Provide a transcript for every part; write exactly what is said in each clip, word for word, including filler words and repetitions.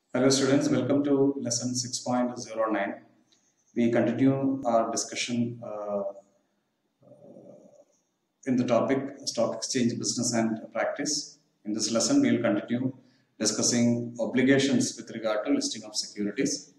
Hello students, welcome to lesson six point zero nine. We continue our discussion uh, in the topic stock exchange business and practice. In this lesson, we will continue discussing obligations with regard to listing of securities.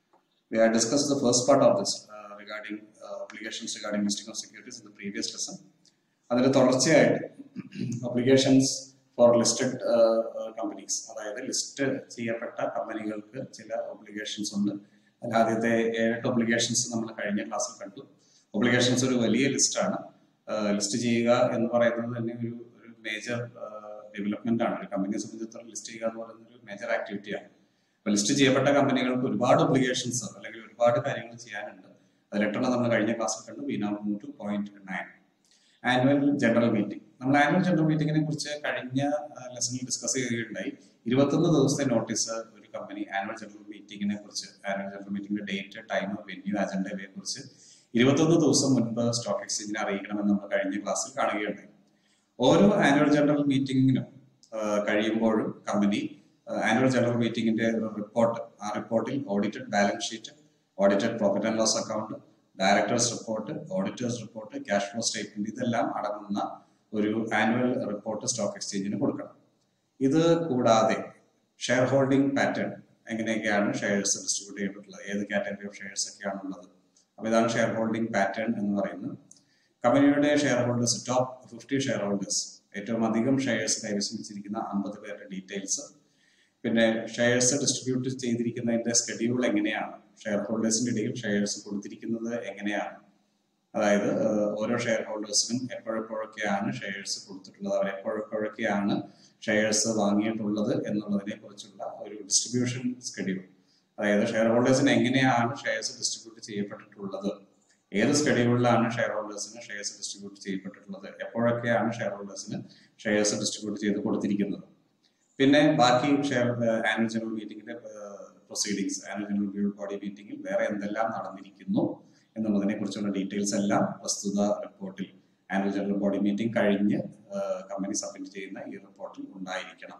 We had discussed the first part of this uh, regarding uh, obligations regarding listing of securities in the previous lesson. അതിൽ തുടർച്ചയായിട്ട് obligations for listed uh, uh, companies, അതായത് list ചെയ്യപ്പെട്ട കമ്പനികൾക്ക് ചില obligations ഉണ്ട്. അതിൽ ആദ്യത്തെ ഏഴ് ഒബ്ലിഗേഷൻസ് നമ്മൾ കഴിഞ്ഞ ക്ലാസ്സിൽ കണ്ടു. ഒബ്ലിഗേഷൻസ് ഒരു വലിയ ലിസ്റ്റാണ്. ലിസ്റ്റ് ചെയ്യുക എന്ന് പറയുന്നത് തന്നെ ഒരു ഒരു മേജർ ഡെവലപ്മെന്റ് ആണ്. ഒരു കമ്പനിയെ സംബന്ധിച്ചിടത്തോളം ലിസ്റ്റ് ചെയ്യുക എന്ന് പറയുന്നത് ഒരു മേജർ ആക്ടിവിറ്റിയാണ്. അപ്പൊ ലിസ്റ്റ് ചെയ്യപ്പെട്ട കമ്പനികൾക്ക് ഒരുപാട് ഒബ്ലിഗേഷൻസ് അല്ലെങ്കിൽ ഒരുപാട് കാര്യങ്ങൾ ചെയ്യാനുണ്ട്. അതിലെട്ടെണ്ണം നമ്മൾ കഴിഞ്ഞ ക്ലാസ്സിൽ കണ്ടു. We now move to point nine, annual general meeting. നമ്മൾ ആനുവൽ ജനറൽ മീറ്റിംഗിനെ കുറിച്ച് കഴിഞ്ഞ ലെസണിൽ ഡിസ്കസ് ചെയ്യുകയുണ്ടായി. ഇരുപത്തൊന്ന് ദിവസത്തെ നോട്ടീസ് ഒരു കമ്പനി ആനുവൽ ജനറൽ മീറ്റിംഗിനെ കുറിച്ച്, ആനുവൽ ജനറൽ മീറ്റിംഗിന്റെ ഡേറ്റ്, ടൈം, വെന്യൂ, അജണ്ട ഇവയെ കുറിച്ച് ഇരുപത്തൊന്ന് ദിവസം മുൻപ് സ്റ്റോക്ക് എക്സ്ചേഞ്ചിനെ അറിയിക്കണമെന്ന് നമ്മൾ കഴിഞ്ഞ ക്ലാസ്സിൽ കാണുകയുണ്ടായി. ഓരോ ആനുവൽ ജനറൽ മീറ്റിംഗിനും കഴിയുമ്പോഴും കമ്പനി ആനുവൽ ജനറൽ മീറ്റിംഗിന്റെ റിപ്പോർട്ട്, ആ റിപ്പോർട്ടിൽ audited balance sheet, audited profit and loss account, directors report, auditors report, cash flow statement, ഇതെല്ലാം അടങ്ങുന്ന ഒരു ആനുവൽ റിപ്പോർട്ട് സ്റ്റോക്ക് എക്സ്ചേഞ്ചിന് കൊടുക്കണം. ഇത് കൂടാതെ ഷെയർ ഹോൾഡിംഗ് പാറ്റേൺ, എങ്ങനെയൊക്കെയാണ് ഷെയർസ് ഡിസ്ട്രിബ്യൂട്ട് ചെയ്തിട്ടുള്ളത്, ഏത് കാറ്റഗറി ഓഫ് ഷെയർസ് ഒക്കെയാണുള്ളത്. അപ്പൊ ഇതാണ് ഷെയർ ഹോൾഡിംഗ് പാറ്റേൺ എന്ന് പറയുന്നത്. കമ്പനിയുടെ share holders, top fifty share holders, ഏറ്റവും അധികം ഷെയർസ് കൈവശം വെച്ചിരിക്കുന്ന അമ്പത് പേരുടെ ഡീറ്റെയിൽസ്, പിന്നെ ഷെയർസ് ഡിസ്ട്രിബ്യൂട്ട് ചെയ്തിരിക്കുന്നതിന്റെ സ്കെഡ്യൂൾ എങ്ങനെയാണ്, ഷെയർ ഹോൾഡേഴ്സിന്റെ ഇടയിൽ ഷെയർസ് കൊടുത്തിരിക്കുന്നത് എങ്ങനെയാണ്, അതായത് ഓരോ ഷെയർ ഹോൾഡേഴ്സിനും എപ്പോഴെപ്പോഴൊക്കെയാണ് ഷെയർസ് കൊടുത്തിട്ടുള്ളത്, അവർ എപ്പോഴെപ്പോഴൊക്കെയാണ് ഷെയർസ് വാങ്ങിയിട്ടുള്ളത് എന്നുള്ളതിനെ കുറിച്ചുള്ള ഒരു ഡിസ്ട്രിബ്യൂഷൻ സ്കെഡ്യൂൾ. അതായത് ഷെയർ ഹോൾഡേഴ്സിന് എങ്ങനെയാണ് ഷെയർസ് ഡിസ്ട്രിബ്യൂട്ട് ചെയ്യപ്പെട്ടിട്ടുള്ളത്, ഏത് സ്കെഡ്യൂളിലാണ് ഷെയർ ഹോൾഡേഴ്സിന് ഷെയർസ് ഡിസ്ട്രിബ്യൂട്ട് ചെയ്യപ്പെട്ടിട്ടുള്ളത്, എപ്പോഴൊക്കെയാണ് ഷെയർ ഹോൾഡേഴ്സിന് ഷെയർസ് ഡിസ്ട്രിബ്യൂട്ട് ചെയ്ത് കൊടുത്തിരിക്കുന്നത്. പിന്നെ ബാക്കി ഷെയർ ആനുവൽ ജനറൽ മീറ്റിംഗിന്റെ പ്രൊസീഡിങ്സ്, ആനുവൽ ജനറൽ ബോഡി മീറ്റിംഗിൽ വേറെ എന്തെല്ലാം നടന്നിരിക്കുന്നു എന്നുള്ളതിനെ കുറിച്ചുള്ള ഡീറ്റെയിൽസ് എല്ലാം പ്രസ്തുത റിപ്പോർട്ടിൽ, ആനുവൽ ജനറൽ ബോഡി മീറ്റിംഗ് കഴിഞ്ഞ് കമ്പനി സബ്മിറ്റ് ചെയ്യുന്ന ഈ റിപ്പോർട്ടിൽ ഉണ്ടായിരിക്കണം.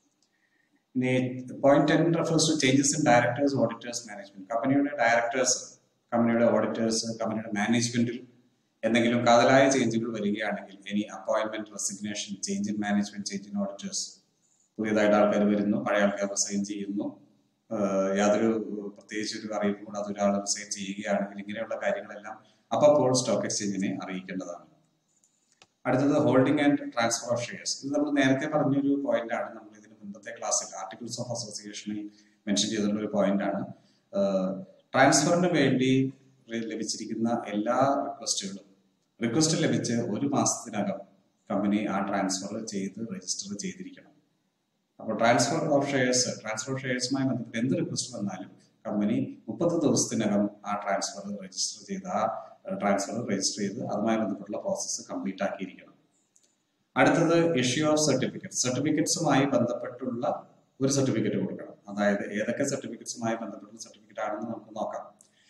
ഇനി point ten refers to changes in directors, auditors, management. കമ്പനിയുടെ ഡയറക്ടേഴ്സ്, കമ്പനിയുടെ ഓഡിറ്റേഴ്സ്, കമ്പനിയുടെ മാനേജ്മെന്റിൽ എന്തെങ്കിലും കാതലായ ചേഞ്ചുകൾ വരികയാണെങ്കിൽ, any appointment, resignation, change in management, change in auditors, പുതിയതായിട്ട് ആൾക്കാർ വരുന്നു, പഴയ ആൾക്കാർ റിസൈൻ ചെയ്യുന്നു, യാതൊരു പ്രത്യേകിച്ച് ഒരു അറിയിപ്പ് കൊണ്ട് അതൊരാൾ റിസൈൻ ചെയ്യുകയാണെങ്കിൽ, ഇങ്ങനെയുള്ള കാര്യങ്ങളെല്ലാം അപ്പോൾ സ്റ്റോക്ക് എക്സ്ചേഞ്ചിനെ അറിയിക്കേണ്ടതാണ്. അടുത്തത് holding and transfer of shares. ഇത് നമ്മൾ നേരത്തെ പറഞ്ഞൊരു പോയിന്റ് ആണ്. നമ്മൾ ഇതിന് മുമ്പത്തെ ക്ലാസ്സിൽ ആർട്ടിക്കിൾസ് ഓഫ് അസോസിയേഷനിൽ മെൻഷൻ ചെയ്തിട്ടുള്ള ഒരു പോയിന്റ് ആണ്. ട്രാൻസ്ഫറിന് വേണ്ടി ലഭിച്ചിരിക്കുന്ന എല്ലാ റിക്വസ്റ്റുകളും, റിക്വസ്റ്റ് ലഭിച്ച് ഒരു മാസത്തിനകം കമ്പനി ആ ട്രാൻസ്ഫർ ചെയ്ത് രജിസ്റ്റർ ചെയ്തിരിക്കണം. അപ്പോൾ transfer of shares, transfer of ഷെയർസുമായി ബന്ധപ്പെട്ട് എന്ത് റിക്വസ്റ്റ് വന്നാലും കമ്പനി മുപ്പത് ദിവസത്തിനകം ആ ട്രാൻസ്ഫർ രജിസ്റ്റർ ചെയ്ത് ആ ട്രാൻസ്ഫർ രജിസ്റ്റർ ചെയ്ത് അതുമായി ബന്ധപ്പെട്ടുള്ള പ്രോസസ്സ് കംപ്ലീറ്റ് ആക്കിയിരിക്കണം. അടുത്തത് ഇഷ്യൂ ഓഫ് സർട്ടിഫിക്കറ്റ്. സർട്ടിഫിക്കറ്റ്സുമായി ബന്ധപ്പെട്ടുള്ള ഒരു സർട്ടിഫിക്കറ്റ് കൊടുക്കണം. അതായത് ഏതൊക്കെ സർട്ടിഫിക്കറ്റ്സുമായി ബന്ധപ്പെട്ടുള്ള സർട്ടിഫിക്കറ്റ് ആണെന്ന് നമുക്ക് നോക്കാം.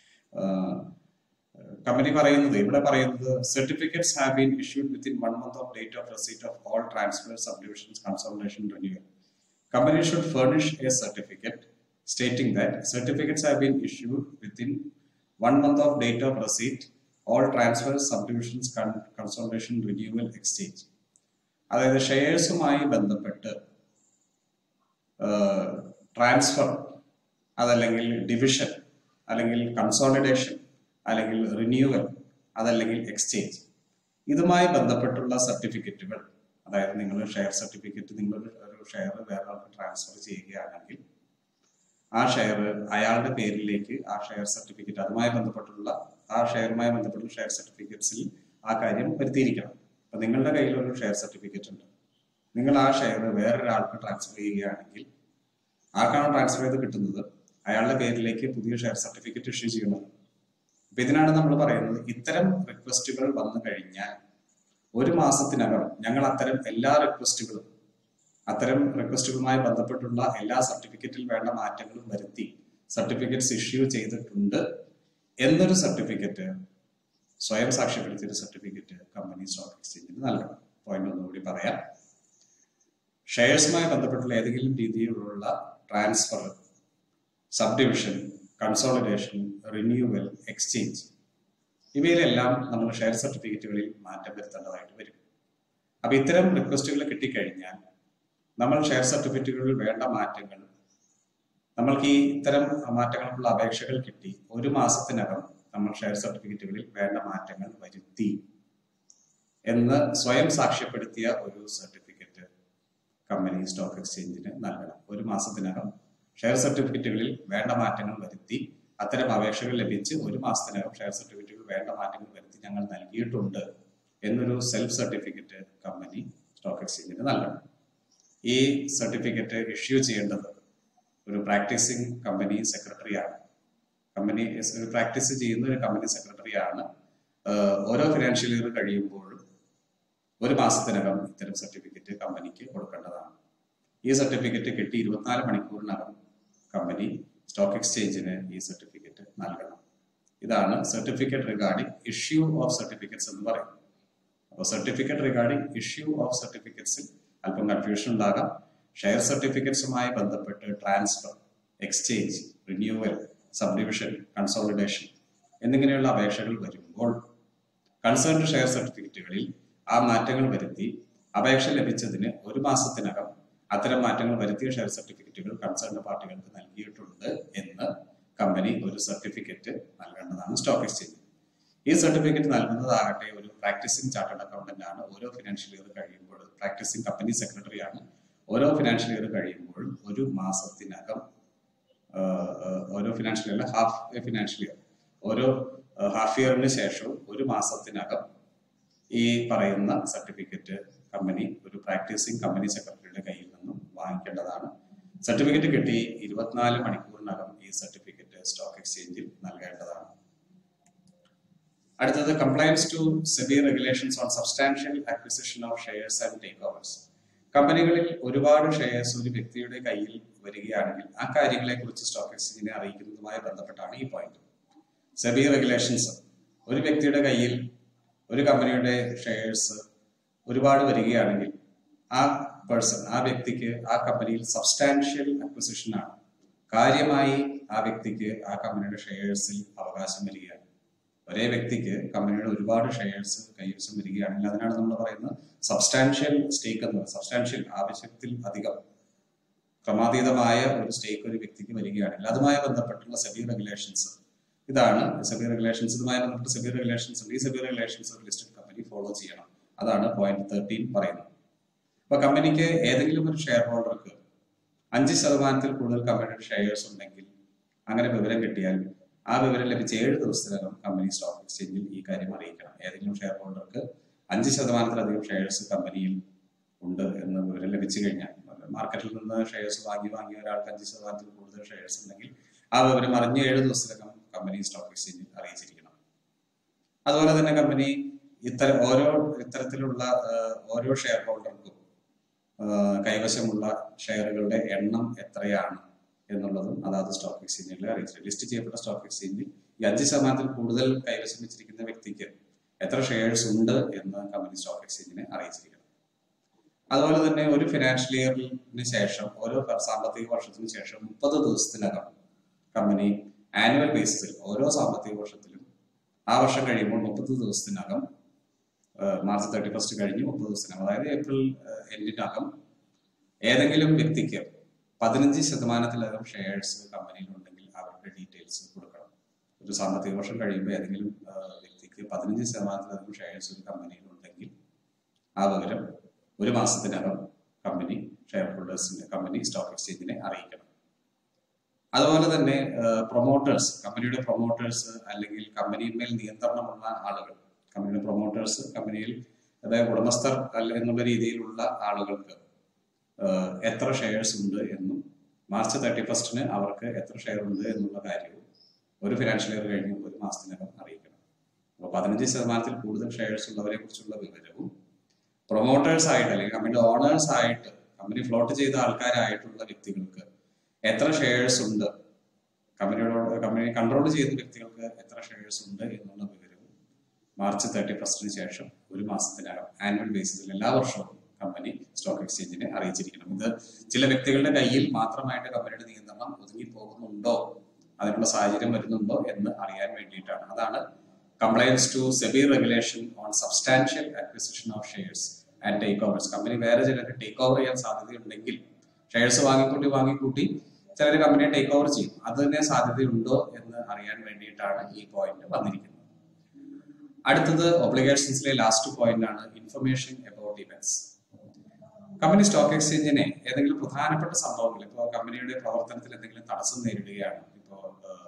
കമ്പനി പറയുന്നത്, ഇവിടെ പറയുന്നത് certificates have been issued within one month of date of receipt of all transfer, subdivisions, consolidation, renewal. Company should furnish a certificate stating that certificates have been issued within one month of date of receipt, all transfers, subdivisions, con- consolidation, renewal, exchange. അതായത് ഷെയർസുമായി ബന്ധപ്പെട്ട് transfer, അതല്ലെങ്കിൽ division, അല്ലെങ്കിൽ consolidation, അല്ലെങ്കിൽ renewal, അതല്ലെങ്കിൽ exchange, ഇതുമായി ബന്ധപ്പെട്ടുള്ള സർട്ടിഫിക്കറ്റുകൾ, അതായത് നിങ്ങൾ ഷെയർ സർട്ടിഫിക്കറ്റ്, നിങ്ങൾ ഒരു ഷെയർ വേറെ ആൾക്ക് ട്രാൻസ്ഫർ ചെയ്യുകയാണെങ്കിൽ ആ ഷെയർ അയാളുടെ പേരിലേക്ക് ആ ഷെയർ സർട്ടിഫിക്കറ്റ്, അതുമായി ബന്ധപ്പെട്ടുള്ള ആ ഷെയറുമായി ബന്ധപ്പെട്ടുള്ള ഷെയർ സർട്ടിഫിക്കറ്റ്സിൽ ആ കാര്യം വരുത്തിയിരിക്കണം. അപ്പൊ നിങ്ങളുടെ കയ്യിൽ ഒരു ഷെയർ സർട്ടിഫിക്കറ്റ് ഉണ്ട്, നിങ്ങൾ ആ ഷെയർ വേറൊരാൾക്ക് ട്രാൻസ്ഫർ ചെയ്യുകയാണെങ്കിൽ ആർക്കാണ് ട്രാൻസ്ഫർ ചെയ്ത് കിട്ടുന്നത്, അയാളുടെ പേരിലേക്ക് പുതിയ ഷെയർ സർട്ടിഫിക്കറ്റ് ഇഷ്യൂ ചെയ്യണം. അപ്പൊ ഇതിനാണ് നമ്മൾ പറയുന്നത്, ഇത്തരം റിക്വസ്റ്റുകൾ വന്നു കഴിഞ്ഞാൽ ഒരു മാസത്തിനകം ഞങ്ങൾ അത്തരം എല്ലാ റിക്വസ്റ്റുകളും, അത്തരം റിക്വസ്റ്റുകളുമായി ബന്ധപ്പെട്ടുള്ള എല്ലാ സർട്ടിഫിക്കറ്റിൽ വേണ്ട മാറ്റങ്ങളും വരുത്തി സർട്ടിഫിക്കറ്റ്സ് ഇഷ്യൂ ചെയ്തിട്ടുണ്ട് എന്നൊരു സർട്ടിഫിക്കറ്റ്, സ്വയം സാക്ഷ്യപ്പെടുത്തിയൊരു സർട്ടിഫിക്കറ്റ് കമ്പനി സ്റ്റോക്ക് എക്സ്ചേഞ്ചിന് നൽകണം. പോയിന്റ് ഒന്നുകൂടി പറയാം. ഷെയർസുമായി ബന്ധപ്പെട്ടുള്ള ഏതെങ്കിലും രീതിയിലുള്ള transfer subdivision, consolidation, renewal, exchange ഇവയിലെല്ലാം നമ്മൾ ഷെയർ സർട്ടിഫിക്കറ്റുകളിൽ മാറ്റം വരുത്തേണ്ടതായിട്ട് വരും. അപ്പൊ ഇത്തരം റിക്വസ്റ്റുകൾ കിട്ടിക്കഴിഞ്ഞാൽ നമ്മൾ ഷെയർ സർട്ടിഫിക്കറ്റുകളിൽ വേണ്ട മാറ്റങ്ങൾ, നമ്മൾക്ക് ഈ ഇത്തരം മാറ്റങ്ങൾക്കുള്ള അപേക്ഷകൾ കിട്ടി ഒരു മാസത്തിനകം നമ്മൾ ഷെയർ സർട്ടിഫിക്കറ്റുകളിൽ വേണ്ട മാറ്റങ്ങൾ വരുത്തി എന്ന് സ്വയം സാക്ഷ്യപ്പെടുത്തിയ ഒരു സർട്ടിഫിക്കറ്റ് കമ്പനി സ്റ്റോക്ക് എക്സ്ചേഞ്ചിന് നൽകണം. ഒരു മാസത്തിനകം ഷെയർ സർട്ടിഫിക്കറ്റുകളിൽ വേണ്ട മാറ്റങ്ങൾ വരുത്തി, അത്തരം അപേക്ഷകൾ ലഭിച്ച് ഒരു മാസത്തിനകം ഷെയർ സർട്ടിഫിക്കറ്റുകൾ വേണ്ട മാറ്റങ്ങൾ വരുത്തി ഞങ്ങൾ നൽകിയിട്ടുണ്ട് എന്നൊരു സെൽഫ് സർട്ടിഫിക്കറ്റ് കമ്പനി സ്റ്റോക്ക് എക്സ്ചേഞ്ചിന് നൽകണം. ഈ സർട്ടിഫിക്കറ്റ് ഇഷ്യൂ ചെയ്യേണ്ടത് ഒരു പ്രാക്ടീസിങ് കമ്പനി സെക്രട്ടറിയാണ്. കമ്പനി ഒരു പ്രാക്ടീസ് ചെയ്യുന്ന ഒരു കമ്പനി സെക്രട്ടറിയാണ് ഓരോ ഫിനാൻഷ്യൽ ഇയർ കഴിയുമ്പോഴും ഒരു മാസത്തിനകം ഇത്തരം സർട്ടിഫിക്കറ്റ് കമ്പനിക്ക് കൊടുക്കേണ്ടതാണ്. ഈ സർട്ടിഫിക്കറ്റ് കിട്ടി ഇരുപത്തിനാല് മണിക്കൂറിനകം കമ്പനി സ്റ്റോക്ക് എക്സ്ചേഞ്ചിന് ഈ സർട്ടിഫിക്കറ്റ് നൽകണം. ഇതാണ് certificate regarding issue of certificates എന്ന് പറയുന്നത്. അപ്പോൾ സർട്ടിഫിക്കറ്റ് റിഗാർഡിംഗ് ഇഷ്യൂ ഓഫ് സർട്ടിഫിക്കറ്റ്സിൽ അല്പം കൺഫ്യൂഷൻ ഉണ്ടാകാം. ഷെയർ സർട്ടിഫിക്കറ്റ്സുമായി ബന്ധപ്പെട്ട് transfer, exchange, renewal, subdivision, consolidation എന്നിങ്ങനെയുള്ള അപേക്ഷകൾ വരുമ്പോൾ കൺസേൺഡ് ഷെയർ സർട്ടിഫിക്കറ്റുകളിൽ ആ മാറ്റങ്ങൾ വരുത്തി അപേക്ഷ ലഭിച്ചതിന് ഒരു മാസത്തിനകം അത്തരം മാറ്റങ്ങൾ വരുത്തിയ ഷെയർ സർട്ടിഫിക്കറ്റുകൾ കൺസേൺഡ് പാർട്ടികൾക്ക് നൽകിയിട്ടുണ്ട് എന്ന് കമ്പനി ഒരു സർട്ടിഫിക്കറ്റ് നൽകേണ്ടതാണ് സ്റ്റോക്ക് എക്സ്ചേഞ്ചിൽ. ഈ സർട്ടിഫിക്കറ്റ് നൽകുന്നതാകട്ടെ ഒരു പ്രാക്ടീസിംഗ് ചാർട്ടേഡ് അക്കൗണ്ടന്റ് ആണ്. ഓരോ ഫിനാൻഷ്യൽ ഇയർ കഴിയുമ്പോൾ പ്രാക്ടീസിംഗ് കമ്പനി സെക്രട്ടറിയാണ്. ഓരോ ഫിനാൻഷ്യൽ ഇയർ കഴിയുമ്പോഴും ഒരു മാസത്തിനകം, ഓരോ financial year half a financial year ഓരോ ഹാഫ് ഇയറിന് ശേഷവും ഒരു മാസത്തിനകം ഈ പറയുന്ന സർട്ടിഫിക്കറ്റ് കമ്പനി ഒരു പ്രാക്ടീസിംഗ് കമ്പനി സെക്രട്ടറിയുടെ കയ്യിൽ നിന്നും വാങ്ങിക്കേണ്ടതാണ്. സർട്ടിഫിക്കറ്റ് കിട്ടി ഇരുപത്തിനാല് മണിക്കൂറിനകം ഈ സർട്ടിഫിക്കറ്റ് സ്റ്റോക്ക് എക്സ്ചേഞ്ചിൽ നൽകേണ്ടതാണ്. അടുത്തത് compliance to SEBI regulations on substantial acquisition of shares and takeovers. കമ്പനികളിൽ ഒരുപാട് ഷെയർസ് ഒരു വ്യക്തിയുടെ കയ്യിൽ വരികയാണെങ്കിൽ ആ കാര്യങ്ങളെ കുറിച്ച് സ്റ്റോക്ക് എക്സ്ചേഞ്ചിനെ അറിയിക്കുന്നതുമായി ബന്ധപ്പെട്ടാണ് ഈ പോയിന്റ്. സെബി റെഗുലേഷൻസ്, ഒരു വ്യക്തിയുടെ കയ്യിൽ ഒരു കമ്പനിയുടെ ഷെയർസ് ഒരുപാട് വരികയാണെങ്കിൽ ആ പേഴ്സൺ, ആ വ്യക്തിക്ക് ആ കമ്പനിയിൽ സബ്സ്റ്റാൻഷ്യൽ അക്വിസിഷൻ ആണ്, കാര്യമായി ആ വ്യക്തിക്ക് ആ കമ്പനിയുടെ ഷെയർസിൽ അവകാശം വരികയാണ്. ഒരേ വ്യക്തിക്ക് കമ്പനിയുടെ ഒരുപാട് ഷെയർസ് കൈവശം വരികയാണെങ്കിൽ അതിനാണ് നമ്മൾ പറയുന്നത് സബ്സ്റ്റാൻഷ്യൽ സ്റ്റേക്ക് എന്ന് പറയുന്നത്. സബ്സ്റ്റാൻഷ്യൽ, ആവശ്യത്തിൽ അധികം, ക്രമാതീതമായ ഒരു സ്റ്റേക്ക് ഒരു വ്യക്തിക്ക് വരികയാണെങ്കിൽ അതുമായി ബന്ധപ്പെട്ടുള്ള സെബി റെഗുലേഷൻസ് ഇതാണ്. സെബി റെഗുലേഷൻസ് ഇതുമായി ബന്ധപ്പെട്ട് സെബി റെഗുലേഷൻസ് ഉണ്ട്. ഈ സെബി റെഗുലേഷൻസ് ഒരു ലിസ്റ്റഡ് കമ്പനി ഫോളോ ചെയ്യണം. അതാണ് പോയിന്റ് തേർട്ടീൻ പറയുന്നത്. അപ്പൊ കമ്പനിക്ക് ഏതെങ്കിലും ഒരു ഷെയർ ഹോൾഡർക്ക് അഞ്ച് ശതമാനത്തിൽ കൂടുതൽ കമ്പനിയുടെ ഷെയർസ് ഉണ്ടെങ്കിൽ അങ്ങനെ വിവരം കിട്ടിയാൽ ആ വിവരം ലഭിച്ച ഏഴ് ദിവസത്തിനകം കമ്പനി സ്റ്റോക്ക് എക്സ്ചേഞ്ചിൽ ഈ കാര്യം അറിയിക്കണം. ഏതെങ്കിലും ഷെയർ ഹോൾഡർക്ക് അഞ്ച് ശതമാനത്തിലധികം ഷെയർസ് കമ്പനിയിൽ ഉണ്ട് എന്ന് വിവരം ലഭിച്ചു കഴിഞ്ഞാൽ, മാർക്കറ്റിൽ നിന്ന് ഷെയർസ് വാങ്ങി വാങ്ങിയ ഒരാൾക്ക് അഞ്ച് ശതമാനത്തിൽ കൂടുതൽ ഷെയർസ് ഉണ്ടെങ്കിൽ ആ വിവരം അറിഞ്ഞ ഏഴ് ദിവസത്തിനകം കമ്പനി സ്റ്റോക്ക് എക്സ്ചേഞ്ചിൽ അറിയിച്ചിരിക്കണം. അതുപോലെ തന്നെ കമ്പനി ഇത്തരം ഓരോ ഇത്തരത്തിലുള്ള ഓരോ ഷെയർ ഹോൾഡർക്കും കൈവശമുള്ള ഷെയറുകളുടെ എണ്ണം എത്രയാണ് എന്നുള്ളതും അതാത് സ്റ്റോക്ക് എക്സ്ചേഞ്ചുകളിൽ അറിയിച്ചിട്ടുണ്ട്. ലിസ്റ്റ് ചെയ്യപ്പെട്ട സ്റ്റോക്ക് എക്സ്ചേഞ്ചിൽ ഈ അഞ്ച് ശതമാനത്തിൽ കൂടുതൽ കൈവശം വെച്ചിരിക്കുന്ന വ്യക്തിക്ക് എത്ര ഷെയർസ് ഉണ്ട് എന്ന് കമ്പനി സ്റ്റോക്ക് എക്സ്ചേഞ്ചിനെ അറിയിച്ചിരിക്കണം. അതുപോലെ തന്നെ ഒരു ഫിനാൻഷ്യൽ ഇയറിന് ശേഷം, ഓരോ സാമ്പത്തിക വർഷത്തിന് ശേഷം മുപ്പത് ദിവസത്തിനകം കമ്പനി ആനുവൽ ബേസിസിൽ ഓരോ സാമ്പത്തിക വർഷത്തിലും ആ വർഷം കഴിയുമ്പോൾ മുപ്പത് ദിവസത്തിനകം, മാർച്ച് തേർട്ടി ഫസ്റ്റ് കഴിഞ്ഞ് മുപ്പത് ദിവസത്തിനകം, അതായത് ഏപ്രിൽ എൻഡിനകം ഏതെങ്കിലും വ്യക്തിക്ക് പതിനഞ്ച് ശതമാനത്തിലധികം ഷെയർസ് കമ്പനിയിൽ ഉണ്ടെങ്കിൽ അവരുടെ ഡീറ്റെയിൽസ് കൊടുക്കണം. ഒരു സാമ്പത്തിക വർഷം കഴിയുമ്പോൾ ഏതെങ്കിലും വ്യക്തിക്ക് പതിനഞ്ച് ശതമാനത്തിലധികം ഷെയർസ് ഒരു കമ്പനിയിൽ ഉണ്ടെങ്കിൽ ആ വിവരം ഒരു മാസത്തിനകം കമ്പനി ഷെയർ ഹോൾഡേഴ്സിന്റെ കമ്പനി സ്റ്റോക്ക് എക്സ്ചേഞ്ചിനെ അറിയിക്കണം. അതുപോലെ തന്നെ പ്രൊമോട്ടേഴ്സ്, കമ്പനിയുടെ പ്രൊമോട്ടേഴ്സ് അല്ലെങ്കിൽ കമ്പനിയിന്മേൽ നിയന്ത്രണമുള്ള ആളുകൾ, കമ്പനിയുടെ പ്രൊമോട്ടേഴ്സ്, കമ്പനിയിൽ അതായത് ഉടമസ്ഥർ അല്ല എന്നുള്ള രീതിയിലുള്ള ആളുകൾക്ക് എത്ര ഷെയർസ് ഉണ്ട് എന്നും മാർച്ച് തേർട്ടി ഫസ്റ്റിന് അവർക്ക് എത്ര ഷെയർ ഉണ്ട് എന്നുള്ള കാര്യവും ഒരു ഫിനാൻഷ്യൽ ഇയർ കഴിഞ്ഞ് ഒരു മാസത്തിനകം അറിയിക്കണം. അപ്പോൾ പതിനഞ്ച് ശതമാനത്തിൽ കൂടുതൽ ഷെയർസ് ഉള്ളവരെ കുറിച്ചുള്ള വിവരവും പ്രൊമോട്ടേഴ്സ് ആയിട്ട് അല്ലെങ്കിൽ കമ്പനിയുടെ ഓണേഴ്സ് ആയിട്ട്, കമ്പനി ഫ്ലോട്ട് ചെയ്ത ആൾക്കാരായിട്ടുള്ള വ്യക്തികൾക്ക് എത്ര ഷെയർസ് ഉണ്ട്, കമ്പനിയോട് കമ്പനി കൺട്രോൾ ചെയ്യുന്ന വ്യക്തികൾക്ക് എത്ര ഷെയർസ് ഉണ്ട് എന്നുള്ള വിവരവും മാർച്ച് തേർട്ടി ഫസ്റ്റിന് ശേഷം ഒരു മാസത്തിനകം ആനുവൽ ബേസിസിൽ എല്ലാ വർഷവും കമ്പനി സ്റ്റോക്ക് എക്സ്ചേഞ്ചിനെ അറിയിച്ചിരിക്കണം. ഇത് ചില വ്യക്തികളുടെ കയ്യിൽ മാത്രമായിട്ട് കമ്പനിയുടെ നിയന്ത്രണം ഒതുങ്ങി പോകുന്നുണ്ടോ, അതിനുള്ള സാഹചര്യം വരുന്നുണ്ടോ എന്ന് അറിയാൻ വേണ്ടിയിട്ടാണ്. അതാണ് compliance to SEBI regulation on substantial acquisition of shares and takeovers. Company വേറെ ചിലർക്ക് ടേക്ക് ഓവർ ചെയ്യാൻ സാധ്യതയുണ്ടെങ്കിൽ, ഷെയർസ് വാങ്ങിക്കൂട്ടി വാങ്ങിക്കൂട്ടി ചിലർ കമ്പനിയെ ടേക്ക് ഓവർ ചെയ്യും, അതിന് സാധ്യതയുണ്ടോ എന്ന് അറിയാൻ വേണ്ടിയിട്ടാണ് ഈ പോയിന്റ് വന്നിരിക്കുന്നത്. അടുത്തത് ഒബ്ലിഗേഷൻസിലെ ലാസ്റ്റ് പോയിന്റ് ആണ് information about events. Company stock എക്സ്ചേഞ്ചിനെ ഏതെങ്കിലും പ്രധാനപ്പെട്ട സംഭവങ്ങൾ, ഇപ്പോൾ കമ്പനിയുടെ പ്രവർത്തനത്തിൽ എന്തെങ്കിലും തടസ്സം നേരിടുകയാണ്, ഇപ്പോൾ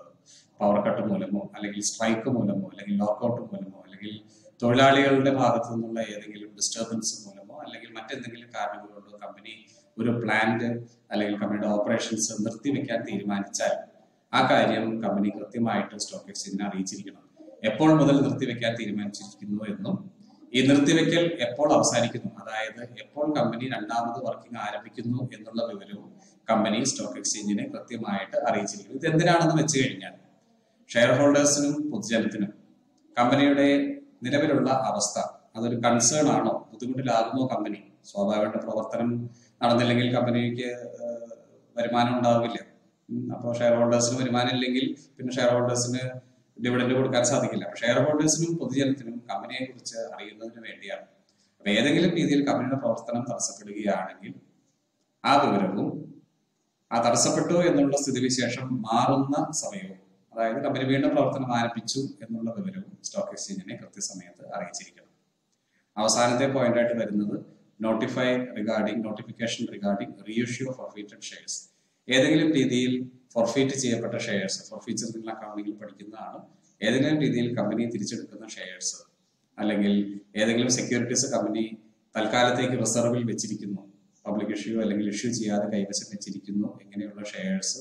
പവർ കട്ട് മൂലമോ അല്ലെങ്കിൽ സ്ട്രൈക്ക് മൂലമോ അല്ലെങ്കിൽ ലോക്കൗട്ട് മൂലമോ അല്ലെങ്കിൽ തൊഴിലാളികളുടെ ഭാഗത്തു നിന്നുള്ള ഏതെങ്കിലും ഡിസ്റ്റർബൻസ് മൂലമോ അല്ലെങ്കിൽ മറ്റെന്തെങ്കിലും കാരണങ്ങൾ കൊണ്ടോ കമ്പനി ഒരു പ്ലാന്റ് അല്ലെങ്കിൽ കമ്പനിയുടെ ഓപ്പറേഷൻസ് നിർത്തിവെക്കാൻ തീരുമാനിച്ചാൽ ആ കാര്യം കമ്പനി കൃത്യമായിട്ട് സ്റ്റോക്ക് എക്സ്ചേഞ്ചിനെ അറിയിച്ചിരിക്കണം. എപ്പോൾ മുതൽ നിർത്തിവെക്കാൻ തീരുമാനിച്ചിരിക്കുന്നു എന്നും ഈ നിർത്തിവെക്കൽ എപ്പോൾ അവസാനിക്കുന്നു, അതായത് എപ്പോൾ കമ്പനി രണ്ടാമത് വർക്കിംഗ് ആരംഭിക്കുന്നു എന്നുള്ള വിവരവും കമ്പനി സ്റ്റോക്ക് എക്സ്ചേഞ്ചിനെ കൃത്യമായിട്ട് അറിയിച്ചിരിക്കുന്നു. ഇത് എന്തിനാണെന്ന് വെച്ച് കഴിഞ്ഞാൽ ഷെയർ ഹോൾഡേഴ്സിനും പൊതുജനത്തിനും കമ്പനിയുടെ നിലവിലുള്ള അവസ്ഥ അതൊരു കൺസേൺ ആണോ, ബുദ്ധിമുട്ടിലാകുമോ കമ്പനി, സ്വാഭാവികമായിട്ട് പ്രവർത്തനം നടന്നില്ലെങ്കിൽ കമ്പനിക്ക് വരുമാനം ഉണ്ടാവില്ല. അപ്പോൾ ഷെയർ ഹോൾഡേഴ്സിന് വരുമാനം ഇല്ലെങ്കിൽ പിന്നെ ഷെയർ ഹോൾഡേഴ്സിന് ഡിവിഡൻഡ് കൊടുക്കാൻ സാധിക്കില്ല. അപ്പൊ ഷെയർ ഹോൾഡേഴ്സിനും പൊതുജനത്തിനും കമ്പനിയെ കുറിച്ച് അറിയുന്നതിന് വേണ്ടിയാണ്. അപ്പൊ ഏതെങ്കിലും രീതിയിൽ കമ്പനിയുടെ പ്രവർത്തനം തടസ്സപ്പെടുകയാണെങ്കിൽ ആ വിവരവും ആ തടസ്സപ്പെട്ടു എന്നുള്ള സ്ഥിതിവിശേഷം മാറുന്ന സമയവും, അതായത് കമ്പനി വീണ്ടും പ്രവർത്തനം ആരംഭിച്ചു എന്നുള്ള വിവരവും സ്റ്റോക്ക് എക്സ്ചേഞ്ചിനെ കൃത്യസമയത്ത് അറിയിച്ചിരിക്കണം. അവസാനത്തെ പോയിന്റ് ആയിട്ട് വരുന്നത് notify regarding notification regarding reissue of forfeited shares. ഏതെങ്കിലും രീതിയിൽ ഫോർഫീറ്റ് ചെയ്യപ്പെട്ട ഷെയർസ്, ഫോർഫീച്ചർ നിങ്ങൾ അക്കൗണ്ടിങ്ങിൽ പഠിക്കുന്നതാണ്, ഏതെങ്കിലും രീതിയിൽ കമ്പനി തിരിച്ചെടുക്കുന്ന ഷെയർസ് അല്ലെങ്കിൽ ഏതെങ്കിലും സെക്യൂരിറ്റീസ് കമ്പനി തൽക്കാലത്തേക്ക് റിസർവിൽ വെച്ചിരിക്കുന്നു, പബ്ലിക് ഇഷ്യൂ അല്ലെങ്കിൽ ഇഷ്യൂ ചെയ്യാതെ കൈവശം വെച്ചിരിക്കുന്നു, ഇങ്ങനെയുള്ള ഷെയർസ്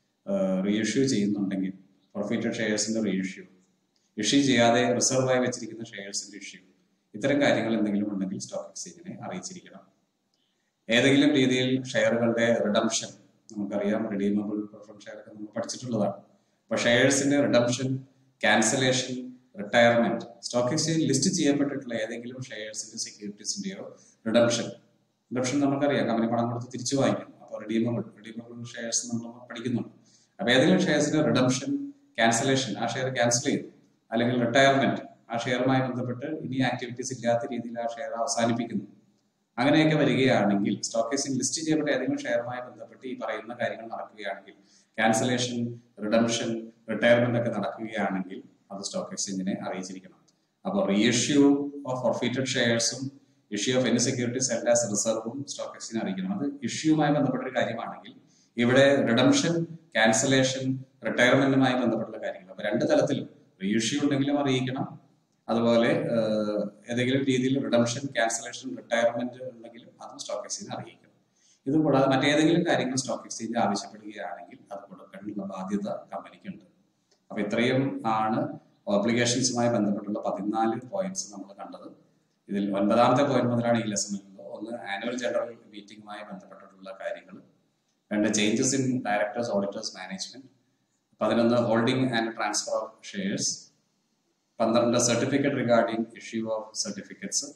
റീഇഷ്യൂ ചെയ്യുന്നുണ്ടെങ്കിൽ ഫോർഫീറ്റഡ് ഷെയർസിന്റെ റീഇഷ്യൂ, ഇഷ്യൂ ചെയ്യാതെ റിസർവായി വെച്ചിരിക്കുന്ന ഷെയർസിന്റെ ഇഷ്യൂ, ഇത്തരം കാര്യങ്ങൾ എന്തെങ്കിലും ഉണ്ടെങ്കിൽ സ്റ്റോക്ക് എക്സ്ചേഞ്ചിനെ അറിയിച്ചിരിക്കണം. ഏതെങ്കിലും രീതിയിൽ ഷെയറുകളുടെ റിഡംഷൻ, നമുക്കറിയാം റിഡീമബിൾ പ്രിഫറൻസ് ഷെയർ ഒക്കെ നമ്മൾ പഠിച്ചിട്ടുള്ളതാണ്. അപ്പൊ ഷെയർസിന്റെ redemption, cancellation, retirement, stock exchange list ചെയ്യപ്പെട്ടിട്ടുള്ള ഏതെങ്കിലും ഷെയർസിന്റെ സെക്യൂരിറ്റീസിന്റെയോ റിഡംഷൻ, റിഡംഷൻ നമുക്കറിയാം കമ്പനി പണം കൊടുത്ത് തിരിച്ചു വാങ്ങിക്കും. അപ്പോൾ റിഡീമബിൾ റിഡീമബിൾ ഷെയർസ് നമ്മൾ പഠിക്കുന്നുണ്ട്. അപ്പൊ ഏതെങ്കിലും ഷെയർസിന്റെ റിഡംഷൻ, ക്യാൻസലേഷൻ, ആ ഷെയർ ക്യാൻസൽ ചെയ്തു, അല്ലെങ്കിൽ റിട്ടയർമെന്റ്, ആ ഷെയറുമായി ബന്ധപ്പെട്ട് ഇനി ആക്ടിവിറ്റീസ് ഇല്ലാത്ത രീതിയിൽ ആ ഷെയർ അവസാനിപ്പിക്കുന്നു, അങ്ങനെയൊക്കെ വരികയാണെങ്കിൽ സ്റ്റോക്ക് എക്സ്ചേഞ്ച് ലിസ്റ്റ് ചെയ്യപ്പെട്ട ഏതെങ്കിലും ഷെയറുമായി ബന്ധപ്പെട്ട് ഈ പറയുന്ന കാര്യങ്ങൾ നടക്കുകയാണെങ്കിൽ, ക്യാൻസലേഷൻ, റിഡംഷൻ, റിട്ടയർമെന്റ് ഒക്കെ നടക്കുകയാണെങ്കിൽ അത് സ്റ്റോക്ക് എക്സ്ചേഞ്ചിനെ അറിയിച്ചിരിക്കണം. അപ്പോൾ റീഇഷ്യൂ ഓഫ് ഫോർഫീറ്റഡ് ഷെയർസും issue of any securities held as റിസർവും സ്റ്റോക്ക് എക്സ്ചേഞ്ചിനെ അറിയിക്കണം. അത് ഇഷ്യൂവുമായി ബന്ധപ്പെട്ട ഒരു കാര്യമാണെങ്കിൽ ഇവിടെ റിഡംഷൻ, ക്യാൻസലേഷൻ, റിട്ടയർമെന്റുമായി ബന്ധപ്പെട്ടുള്ള കാര്യങ്ങൾ, അപ്പൊ രണ്ട് തലത്തിലും റീഇഷ്യൂ ഉണ്ടെങ്കിലും അറിയിക്കണം, അതുപോലെ ഏതെങ്കിലും രീതിയിൽ റിഡംഷൻ, ക്യാൻസലേഷൻ, റിട്ടയർമെന്റ് ഉണ്ടെങ്കിലും അതും സ്റ്റോക്ക് എക്സ്ചേഞ്ചിനെ അറിയിക്കണം. ഇത് കൂടാതെ മറ്റേതെങ്കിലും കാര്യങ്ങൾ സ്റ്റോക്ക് എക്സ്ചേഞ്ച് ആവശ്യപ്പെടുകയാണെങ്കിൽ അത് കൊടുക്കേണ്ടുന്ന ബാധ്യത കമ്പനിക്കുണ്ട്. അപ്പൊ ഇത്രയും ആണ് ഓബ്ലിഗേഷൻസുമായി ബന്ധപ്പെട്ടുള്ള പതിനാല് പോയിന്റ്സ് നമ്മൾ കണ്ടത്. ഇതിൽ ഒൻപതാമത്തെ പോയിന്റ് മുതലാണ് ഈ ലെസണിലുള്ളത്. ഒന്ന് ആനുവൽ ജനറൽ മീറ്റിംഗുമായി ബന്ധപ്പെട്ടിട്ടുള്ള കാര്യങ്ങൾ, രണ്ട് changes in directors, auditors, management, പതിനൊന്ന് holding and transfer of shares, പന്ത്രണ്ട് certificate regarding issue of certificates,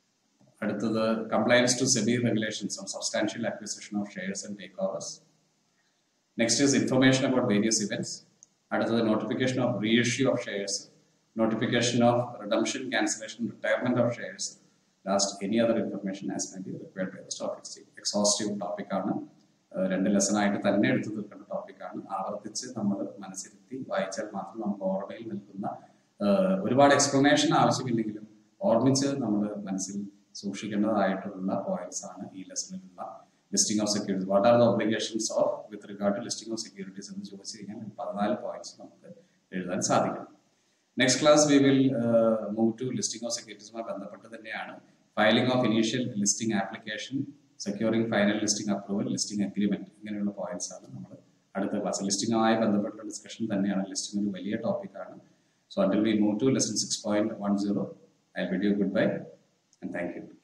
അടുത്തത് compliance to SEBI regulations on substantial acquisition of shares and takeovers, next is information about various events, അടുത്തത് notification of reissue of shares, notification of redemption, cancellation, retirement of shares, last any other information as may be required by the stock exchange. Exhaustive ടോപ്പിക്കാണ്, രണ്ട് ലെസണായിട്ട് തന്നെ എടുത്തു തീർക്കേണ്ട ടോപ്പിക്കാണ്. ആവർത്തിച്ച് നമ്മൾ മനസ്സിരുത്തി വായിച്ചാൽ മാത്രം നമുക്ക് ഓർമ്മയിൽ നിൽക്കുന്ന, ഒരുപാട് എക്സ്പ്ലനേഷൻ ആവശ്യമില്ലെങ്കിലും ഓർമ്മിച്ച് നമ്മൾ മനസ്സിൽ സൂക്ഷിക്കേണ്ടതായിട്ടുള്ള പോയിന്റ്സ് ആണ് ഈ ലെസണിലുള്ള listing of securities. What are the obligations of with regard to listing of securities എന്ന് ചോദിച്ചു കഴിഞ്ഞാൽ പതിനാല് പോയിന്റ്സ് നമുക്ക് എഴുതാൻ സാധിക്കണം. Next class we will move to listing of സെക്യൂരിറ്റീസുമായി ബന്ധപ്പെട്ട് തന്നെയാണ് filing of initial listing application, securing final listing approval, listing agreement, ഇങ്ങനെയുള്ള പോയിന്റ്സ് ആണ് നമ്മൾ അടുത്ത ക്ലാസ്. ലിസ്റ്റിംഗുമായി ബന്ധപ്പെട്ടുള്ള ഡിസ്കഷൻ തന്നെയാണ്. ലിസ്റ്റിംഗ് ഒരു വലിയ ടോപ്പിക്കാണ്. So until we move to lesson six point one zero, I'll bid you goodbye and thank you.